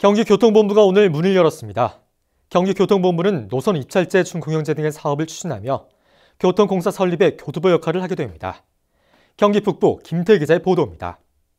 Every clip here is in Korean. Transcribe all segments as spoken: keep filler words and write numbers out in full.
경기교통본부가 오늘 문을 열었습니다. 경기교통본부는 노선 입찰제, 준공영제 등의 사업을 추진하며 교통공사 설립의 교두보 역할을 하게 됩니다. 경기 북부 김태 기자의 보도입니다.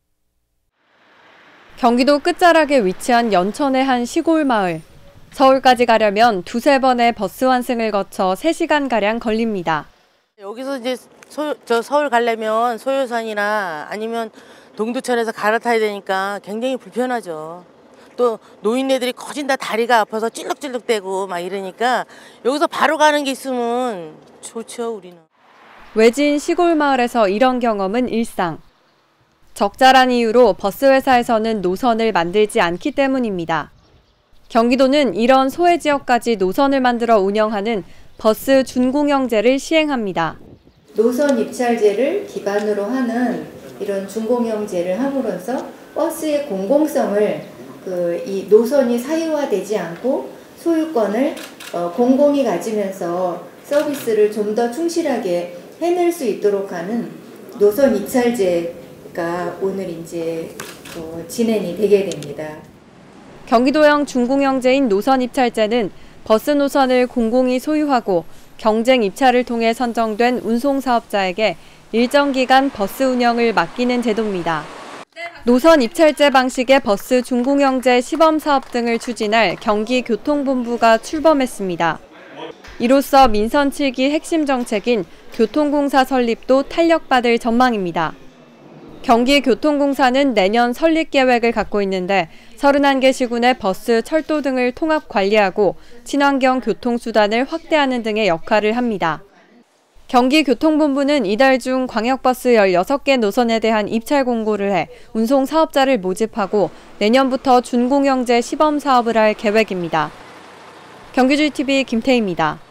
경기도 끝자락에 위치한 연천의 한 시골 마을. 서울까지 가려면 두세 번의 버스 환승을 거쳐 세 시간가량 걸립니다. 여기서 이제 소, 저 서울 가려면 소요산이나 아니면 동두천에서 갈아타야 되니까 굉장히 불편하죠. 또 노인네들이 거진 다 다리가 아파서 찔럭찔럭대고 막 이러니까 여기서 바로 가는 게 있으면 좋죠, 우리는. 외진 시골 마을에서 이런 경험은 일상. 적자란 이유로 버스 회사에서는 노선을 만들지 않기 때문입니다. 경기도는 이런 소외 지역까지 노선을 만들어 운영하는 버스 준공영제를 시행합니다. 노선 입찰제를 기반으로 하는 이런 준공영제를 함으로써 버스의 공공성을 그 이 노선이 사유화되지 않고 소유권을 어, 공공이 가지면서 서비스를 좀 더 충실하게 해낼 수 있도록 하는 노선 입찰제가 오늘 이제 어, 진행이 되게 됩니다. 경기도형 준공영제인 노선 입찰제는 버스 노선을 공공이 소유하고 경쟁 입찰을 통해 선정된 운송사업자에게 일정 기간 버스 운영을 맡기는 제도입니다. 노선 입찰제 방식의 버스 준공영제 시범사업 등을 추진할 경기교통본부가 출범했습니다. 이로써 민선 칠 기 핵심 정책인 교통공사 설립도 탄력받을 전망입니다. 경기교통공사는 내년 설립 계획을 갖고 있는데 서른한 개 시군의 버스, 철도 등을 통합 관리하고 친환경 교통수단을 확대하는 등의 역할을 합니다. 경기교통본부는 이달 중 광역버스 열여섯 개 노선에 대한 입찰 공고를 해 운송 사업자를 모집하고 내년부터 준공영제 시범 사업을 할 계획입니다. 경기지티비 김태희입니다.